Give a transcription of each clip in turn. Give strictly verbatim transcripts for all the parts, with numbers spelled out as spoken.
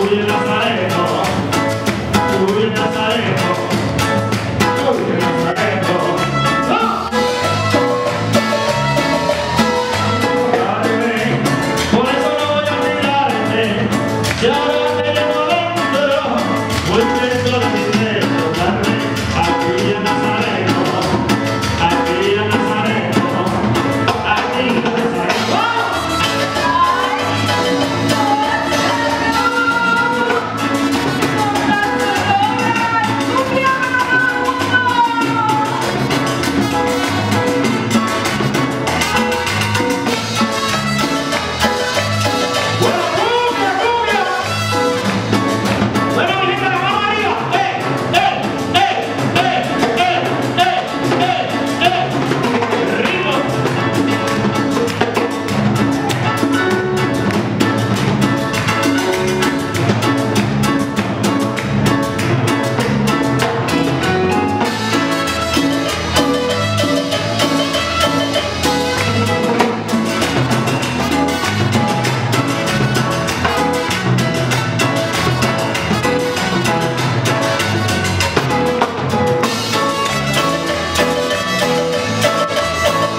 Uy, Nazareno, uy, Nazareno, uy, Nazareno. ¡Ah! Carmen, por eso no voy a olvidarte, y ahora te llevo dentro, muy dentro de mi dentro, Carmen, aquí en Nazareno, aquí en Nazareno, aquí en Nazareno. ¡Ah!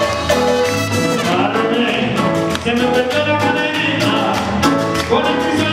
Se me perdió la cadenita con el piso.